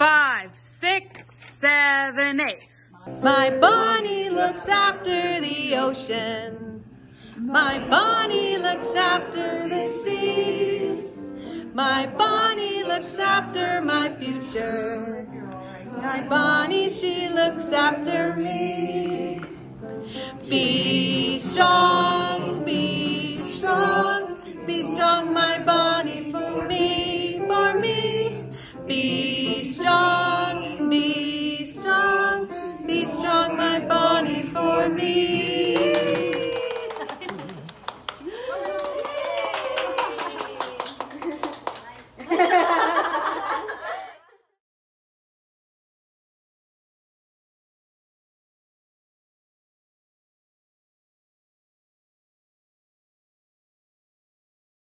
5, 6, 7, 8. My Bonnie looks after the ocean. My Bonnie looks after the sea. My Bonnie looks after my future. My Bonnie, she looks after me. Be strong.